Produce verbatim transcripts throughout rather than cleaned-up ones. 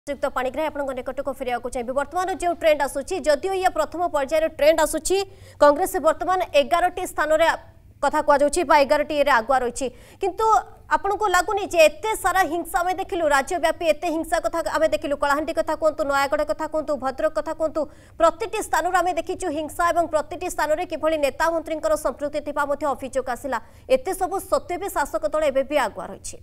श्रीयुक्त पाणिग्राही आपन निकट को फेरिया चाहिए बर्तमान जो ट्रेंड आसूची जदियो ये प्रथम पर्यायर ट्रेंड आसूची कांग्रेस बर्तमान एगार टी स्थान कथा कहुच्छी एगार टी आगुआ रही किंतु आपन को लगुनि जे एते सारा हिंसा आम देखिलु राज्यव्यापी एते हिंसा कथा आम देखिलु कलाहांडी कथा कहतु नयागढ़ कथा कहतु भद्रक कथा कहतु प्रति स्थान आम देखीचु हिंसा और प्रति स्थान में किभली नेता मंत्री संपृक्ति अभियोग आसला एते सब सत्वे भी शासक दल एबे भी आगुआ रही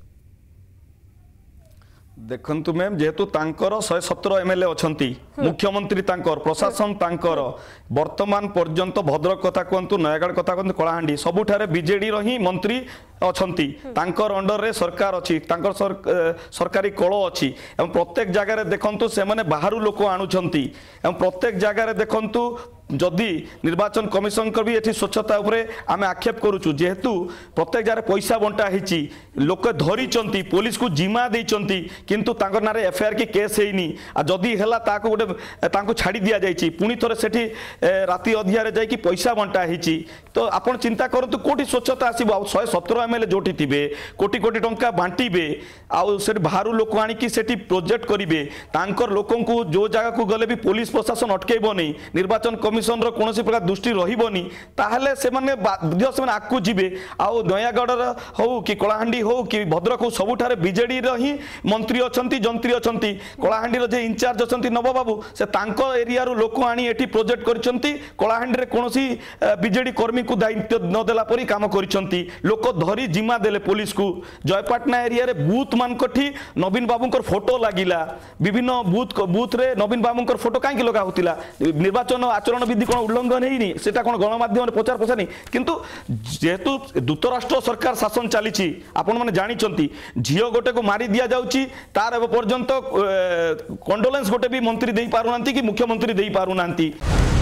देखंतु मैम जेहेतु तांकर एक सौ सत्रह एमएलए अछंती मुख्यमंत्री तांकर प्रशासन तांकर वर्तमान पर्यंत भद्रक कथा कहतु नयागढ़ कथा कहतु कलाहांडी सबुठारे बीजेडी रही मंत्री अछंती तांकर अंडर रे सरकार अछि तांकर सर, सरकारी कଳ अछि एवं प्रत्येक जगह रे देखंतु से माने बाहरु लोक आणुछंती एवं प्रत्येक जगह रे देखंतु जदि निर्वाचन कमिशन भी ये स्वच्छता उपरे आम आक्षेप करुचु जेहेतु प्रत्येक जगह पैसा बंटा होती लोक धरी पुलिस को जिम्मा देती किंतु तांकर नारे एफआईआर की केस हैनी आ जदि हैला ताको गोटे छाड़ी दिया जायछि पुणी थरे सेठी राति अधियारे जाई कि पैसा बंटा होती तो आपण चिंता करंतु कोठी स्वच्छता आसीबो आ एक सौ सत्रह एमएलए जोठी थिबे कोटी कोटी टंका बांटीबे आ सेठी बाहरु लोक आनी कि सेठी प्रोजेक्ट करिवे तांकर लोकन को जो जगह को गले भी पुलिस प्रशासन अटकेबो नै निर्वाचन कमिशन रो कोनोसी प्रकार दृष्टि रहिबोनी ताहले से माने बाध्य से माने आकु जिबे आ नयागढ़ हो कि कलाहांडी हो कि भद्रक हो सबुठारे बीजेडी रो ही मंत्री अछंती जंत्री अछंती कलाहांडी रो जे इंचार्ज अछंती नव बाबू से तांको एरिया रो लोक आनी एठी प्रोजेक्ट करछंती कलाहांडी रे कोनोसी बीजेडी कर्मी को दायित्व न देला परी काम करछंती लोक धरी जिम्मा देले पुलिस को जयपाटना एरिया रे बूथ मान कठी नवीन बाबूंकर फोटो लागिला विभिन्न बूथ बूथ रे नवीन बाबूंकर फोटो काहे लगा होतिला निर्वाचन आचरण विधि कोन उल्लंघन हैनी सेटा कोन गणमाध्यम रे प्रचार प्रसार नहीं किंतु जेहेतु दूतराष्ट्र सरकार शासन चली आपण माने जानिचंती झियो गोटे को मारी दिया जाउची तार एव पर्यंत कंडोलेंस गोटे भी मंत्री देई पारुनांती कि मुख्यमंत्री देई पारुनांती।